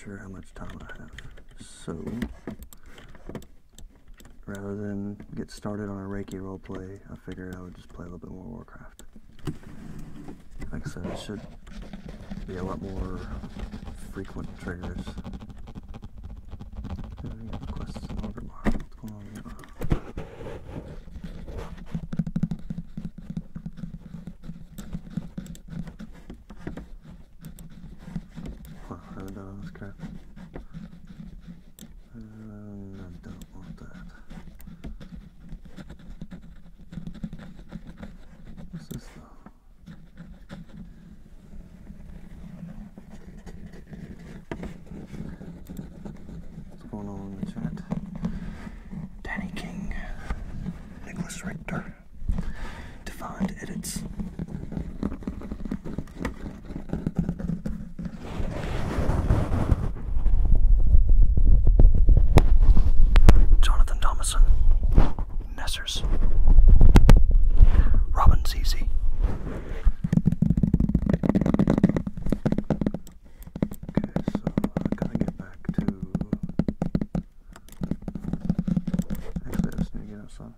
sure how much time I have. So, rather than get started on a Reiki roleplay, I figured I would just play a little bit more Warcraft. Like I said, it should be a lot more frequent triggers. Quests in Orgrimmar. What's going on here? Huh, I haven't done all this crap. I don't want that. What's this though? What's going on in the chat? Danny King, Nicholas Richter, Defined Edits. Jonathan Thomason, Nessers, Robin ZZ. Okay, so I gotta get back to. Actually, I just need to get outside.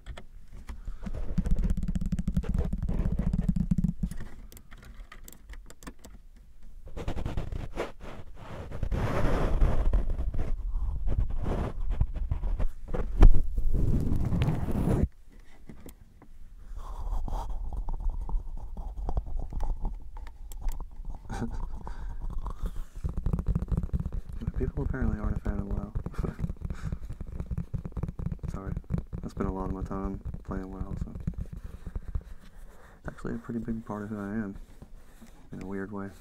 People apparently aren't a fan of WoW. Sorry. I spend a lot of my time playing WoW, so it's actually a pretty big part of who I am, in a weird way.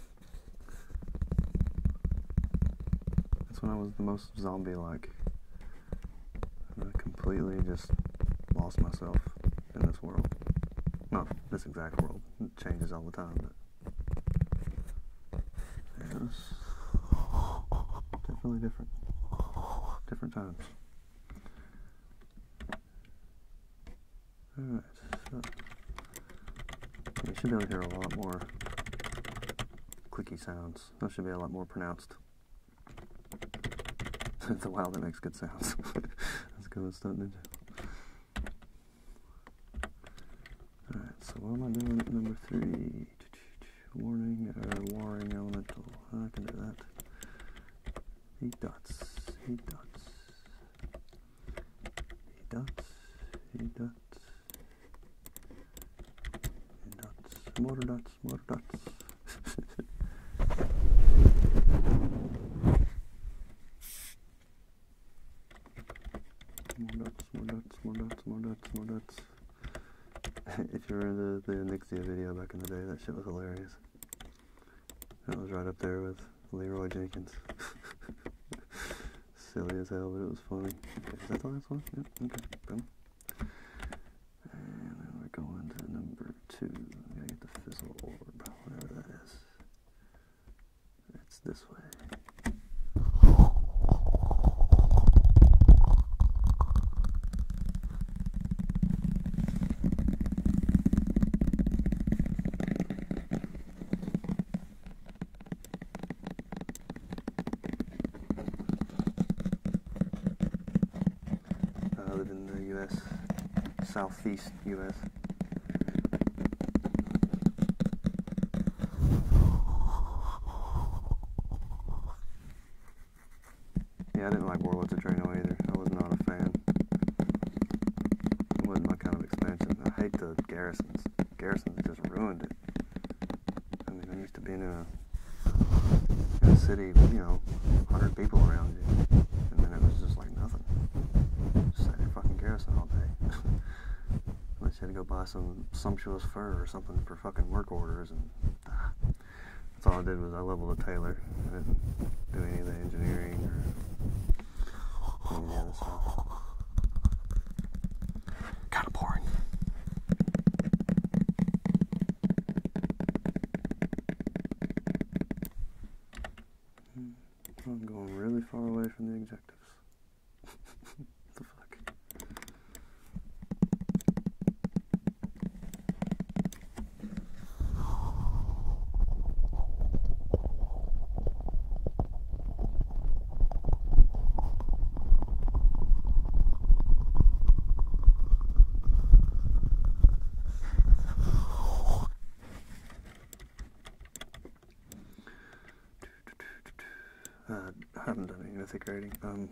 That's when I was the most zombie-like. I completely just lost myself in this world. Not this exact world. It changes all the time, but it was definitely different. Different times. Alright, so you should be able to hear a lot more clicky sounds. Those should be a lot more pronounced. It's a WoW that makes good sounds. Let's go with Stunt Ninja. Alright, so what am I doing at number 3? Warring Elemental. I can do that. Heat dots. Heat dots. Heat dots. Heat dots. Heat dots. Mortar dots. Mortar dots. More dots. If you remember the Nixia video back in the day, that shit was hilarious. That was right up there with Leroy Jenkins. Silly as hell, but it was funny. Okay, is that the last one? Yep, okay, boom. And then we're going to number 2. We gotta get the Fizzle Orb, whatever that is. It's this way. I live in the U.S., southeast U.S. Yeah, I didn't like Warlords of Draenor either. I was not a fan. It wasn't my kind of expansion. I hate the garrisons. Garrisons just ruined it. I mean, I'm used to being in a city with, 100 people around you. And then it was just like nothing. Just sat in your fucking garrison all day. Unless you had to go buy some sumptuous fur or something for fucking work orders, and that's all I did was I leveled a tailor. I didn't do any of the engineering or any of the other stuff. Kinda boring. I'm going really far away from the objectives. What the fuck? Mythic rating.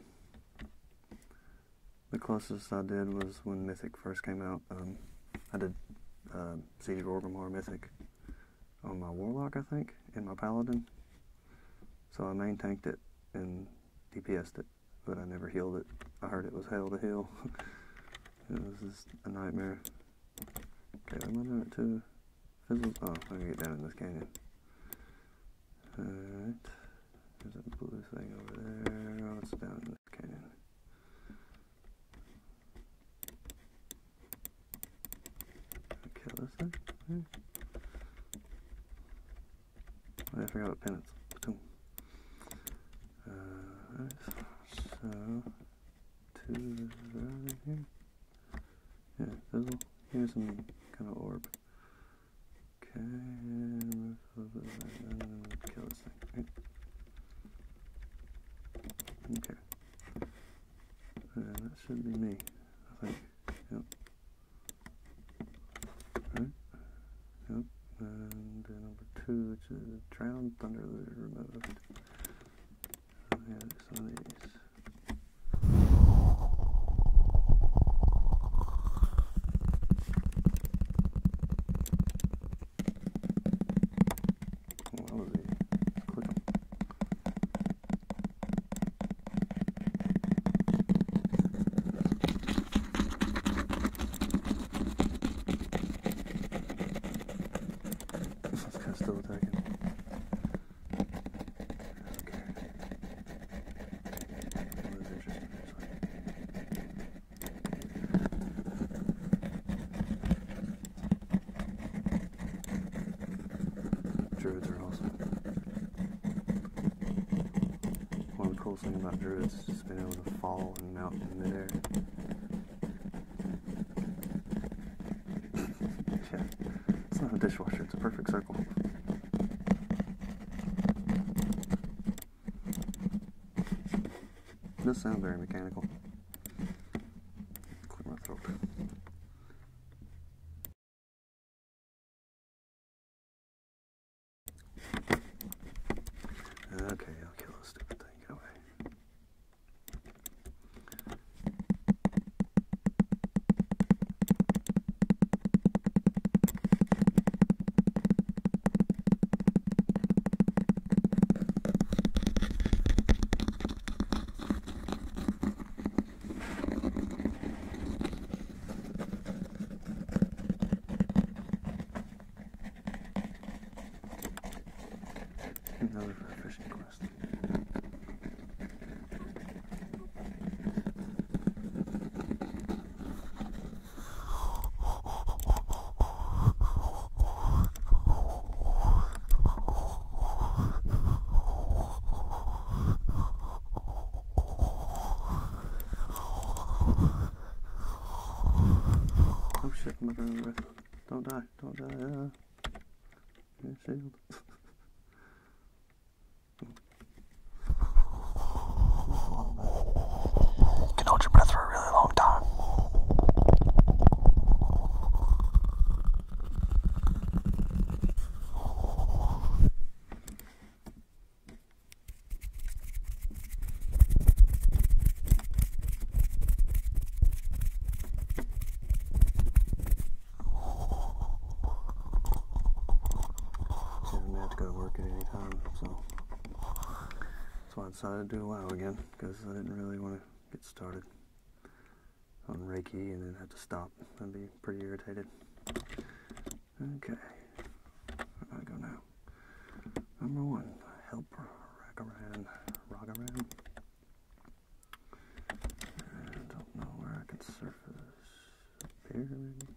The closest I did was when Mythic first came out. I did Siege of Orgrimmar Mythic on my Warlock, I think, and my Paladin. So I main tanked it and DPS'd it, but I never healed it. I heard it was hell to heal. It was just a nightmare. Okay, am I doing it too? Fizzles? Oh, I can get down in this canyon. Alright. There's a blue thing over there. Oh, it's down in this canyon. Kill this thing? Oh, I forgot about penance. Platoon. Alright, so 2 is around in here. Yeah, fizzle. Here's some kind of orb. Okay, kill this thing. Right? Okay. That should be me, I think. Yep. Right. Yep. And number 2, which is Drowned Thunder Looter removed. Yeah, some of these. Still attacking. Okay. That was interesting, actually. Druids are awesome. One of the coolest things about druids is just being able to fall and mount in midair. Yeah. It's not a dishwasher, it's a perfect circle. It does sound very mechanical. Clear my throat. Okay, I'll kill this stupid thing. Get away. Another fishing quest. Oh shit, I'm not running away. Don't die, don't die. Yeah, shield. You can hold your breath for a really long time. So I may have to go to work at any time, so that's why I decided to do WoW again, because I didn't really want to get started on Reiki and then have to stop. I'd be pretty irritated. Okay, where do I go now? Number 1, help Ragaran. I don't know where I can surface. Up here, maybe?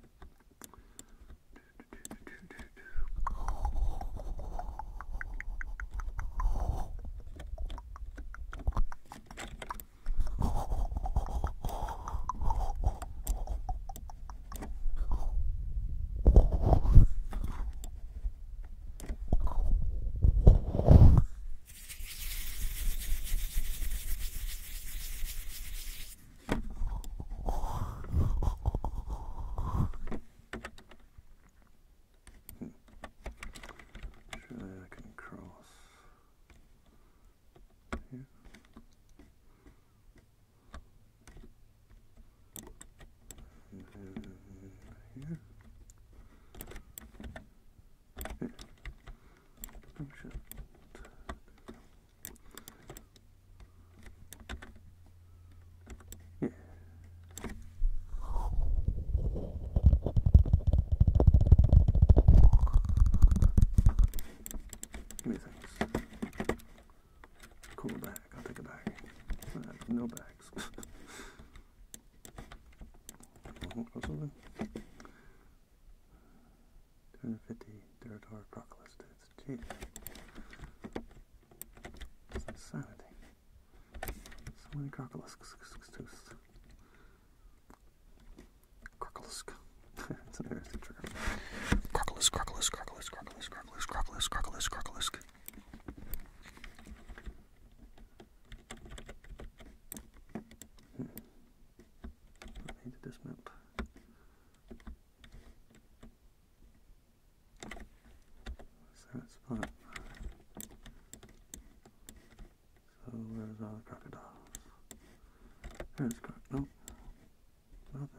here. Here. Oh shit. Yeah. Give me things. Cool bag. I'll take a bag. I have no bags. What's over? 250 Duratar Proclus. It's cheap. It's insanity. So many crocolusks. Crocolusk. It's an interesting term. Crocolusk. I need to dismount. What's that spot? So where's all the crocodiles? There's nope. Nothing.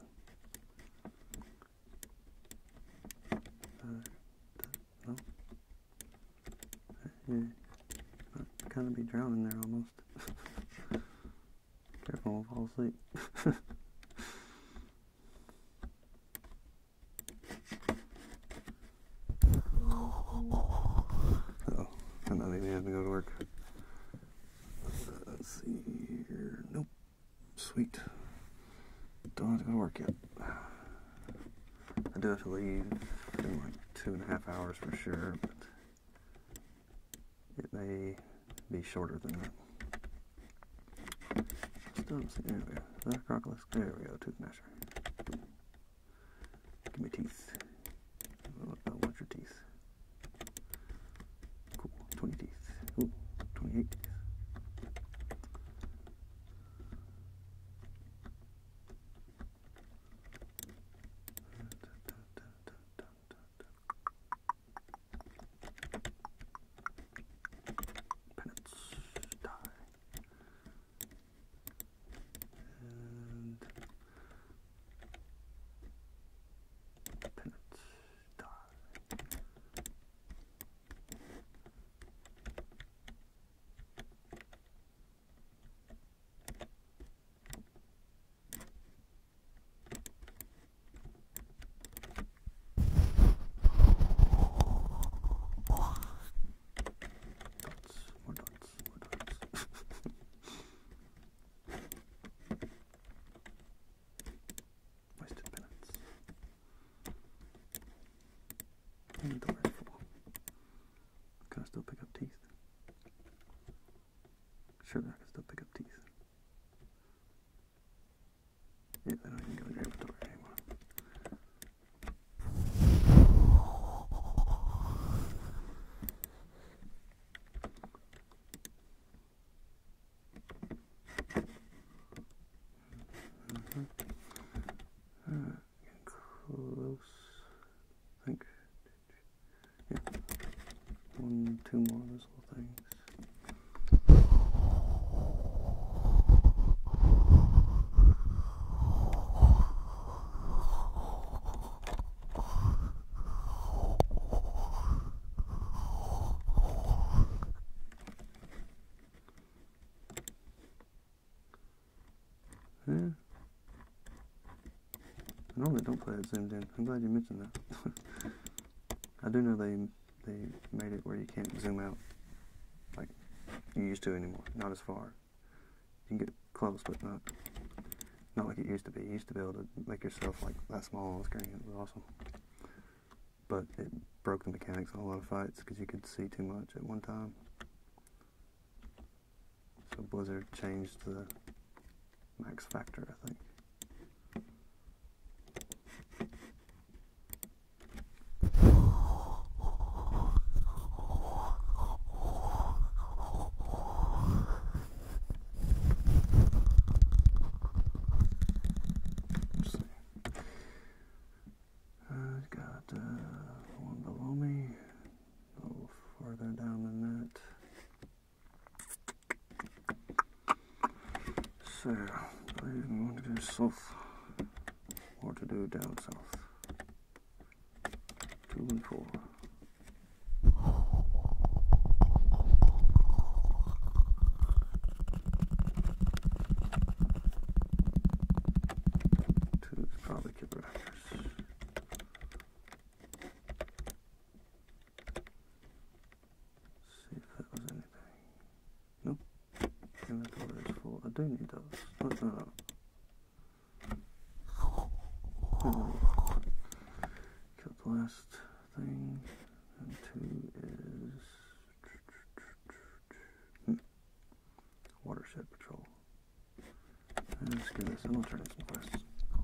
Nope. Yeah. I'd kind of be drowning there almost. Careful, I'll fall asleep. Uh-oh. I might maybe have to go to work. Let's see here. Nope. Sweet. Don't have to go to work yet. I do have to leave in like 2.5 hours for sure, but it may be shorter than that. Still, there we go. Is that a crocodile? There we go, tooth masher. Give me teeth. I want your teeth. Cool, 20 teeth. Ooh, 28 teeth. Inventory full. Can I still pick up teeth? Sure, I can still pick up teeth. Yeah, then I can go in your inventory anymore. Getting close. I think. Yeah. 1, 2 more of those little things. Yeah. I normally don't play it zoomed in. I'm glad you mentioned that. I do know they made it where you can't zoom out like you used to anymore. Not as far. You can get close, but not like it used to be. You used to be able to make yourself like that small on the screen. It was awesome. But it broke the mechanics on a lot of fights because you could see too much at one time. So Blizzard changed the max factor, I think. One below me, a little further down than that. So, I am going to do south, or to do down south. 2 and 4. Two is probably killer actors. See if that was anything. Nope. Inventory is full. I do need those. No. Killed the last thing. And 2 is watershed patrol. Let's do this and we'll turn in some quests.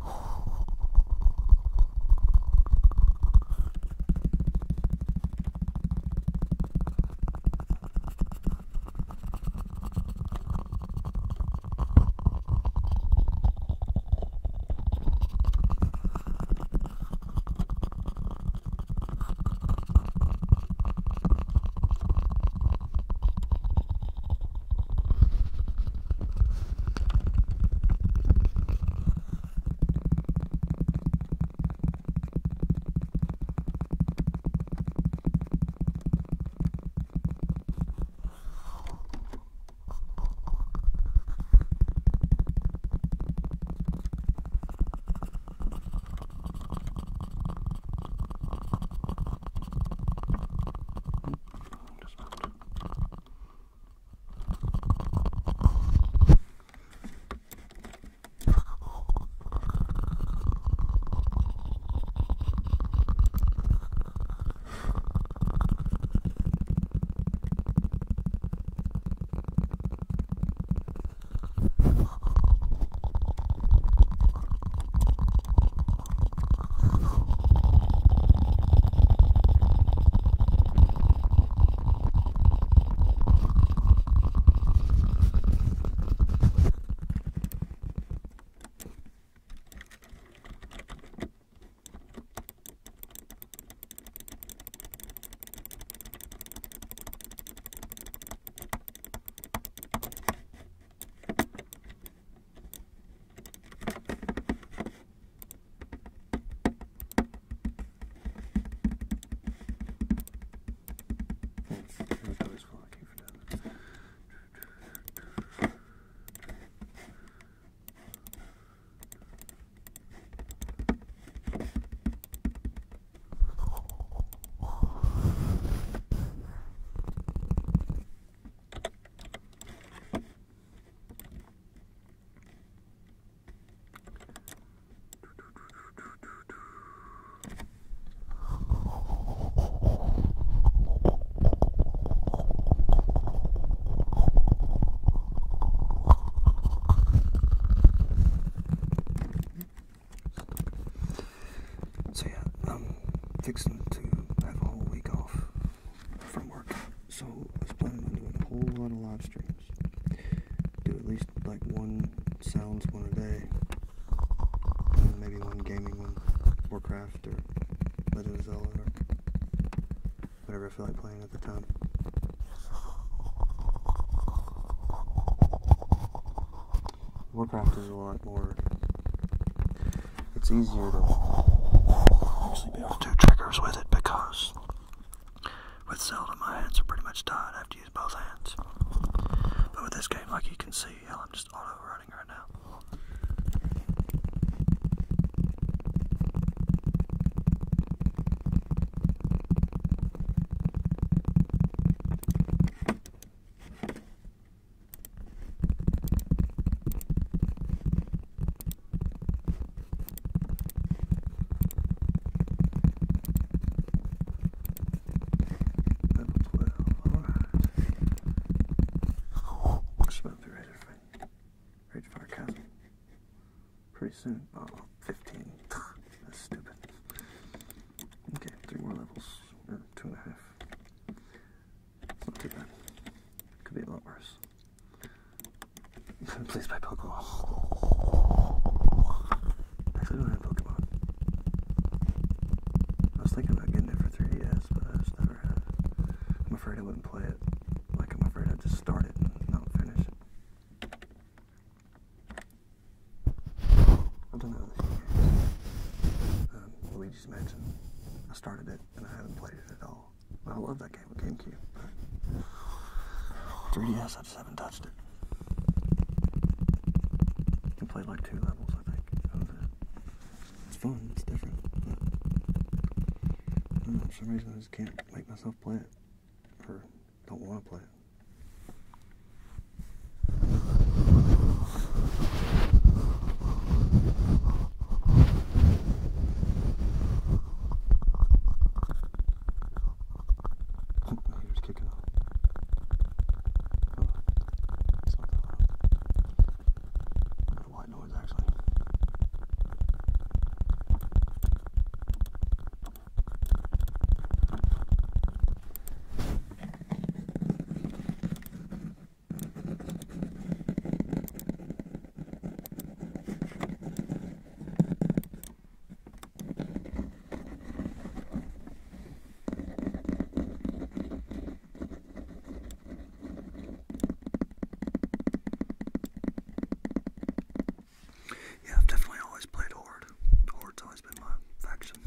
Fixing to have a whole week off from work, so I was planning on doing a whole lot of live streams. Do at least like one sounds one a day, and maybe one gaming one, Warcraft or Legend of Zelda or whatever I feel like playing at the time. Warcraft is a lot more, it's easier to actually be able to do triggers with it, because with Zelda my hands are pretty much tied. I have to use both hands. But with this game, like you can see, hell, I'm just auto-running right now. Pretty soon. Oh, 15. That's stupid. Okay, 3 more levels. Or 2.5. It's not too bad. Could be a lot worse. Please buy Pokemon. Actually, I don't have Pokemon. I was thinking about getting it for 3DS, but I just never have. I'm afraid I wouldn't play it. Like, I'm afraid I'd just start it and not finish it. I've done that with a few games. Luigi's Mansion. I started it and I love that game with GameCube. But 3DS, I just haven't touched it. I played like 2 levels, I think. That was it. It's fun. It's different. But I don't know, for some reason I just can't make myself play it. Or don't want to play it. Here's kicking off. Oh, it's not that loud. That's white noise, actually. Yeah, I've definitely always played Horde. Horde's always been my faction.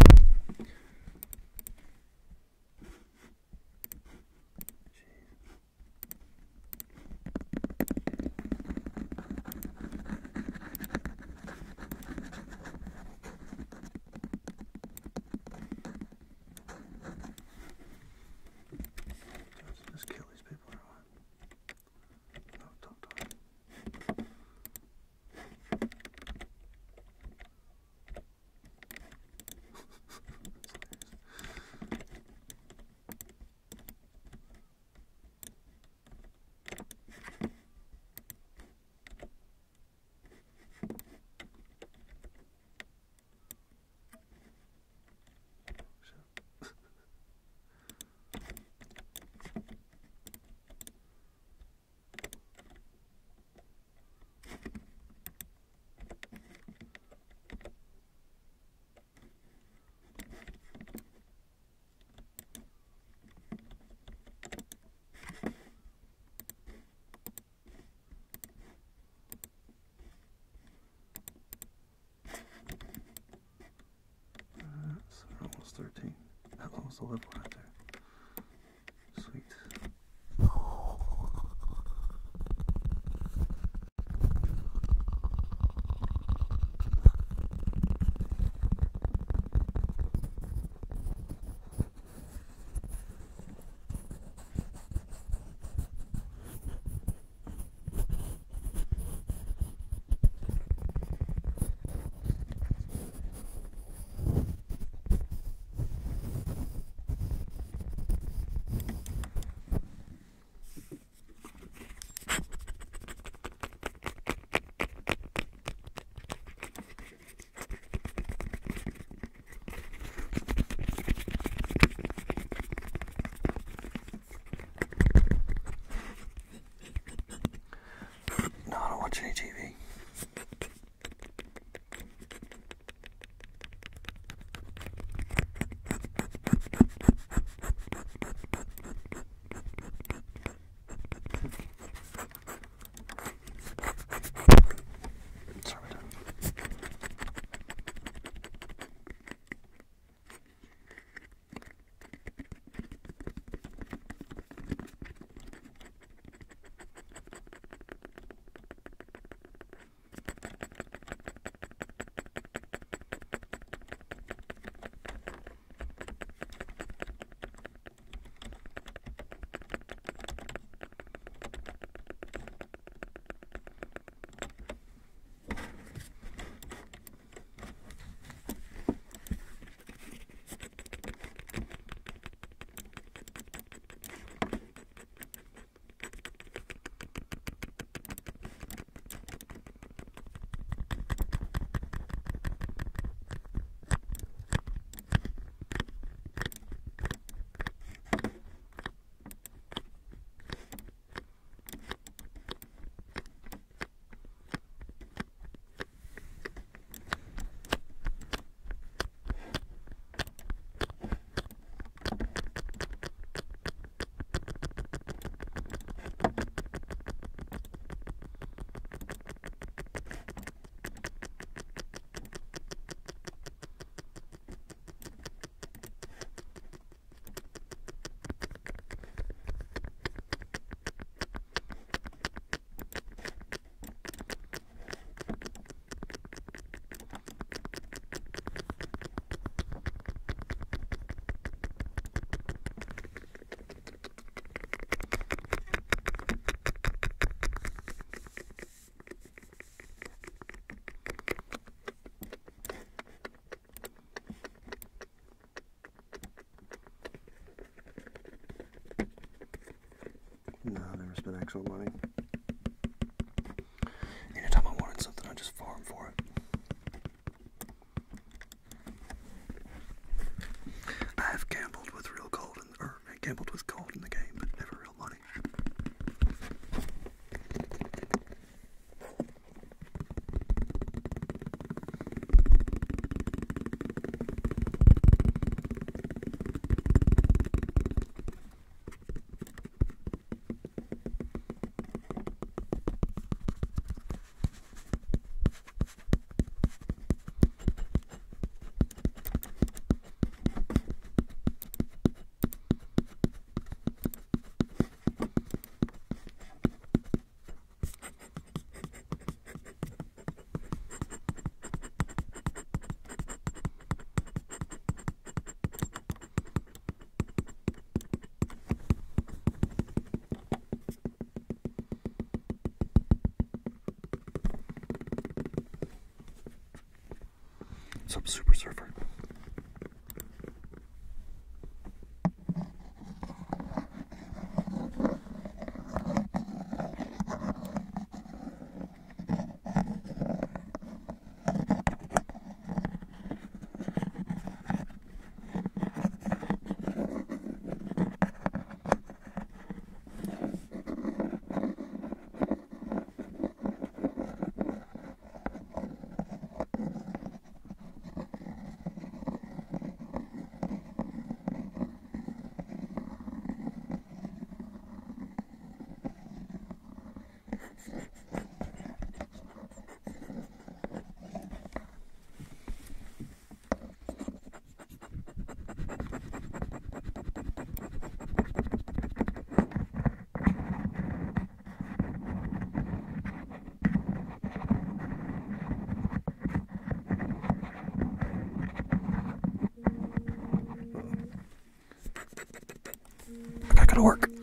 Just kill these people or what? No, don't talk. Almost 13. That was the level right there. Sweet. spend actual money. Anytime I wanted something, I just farm for it. I have gambled with real gold, or gambled with gold in the game, but never real money. Some super surfer. I gotta go to work.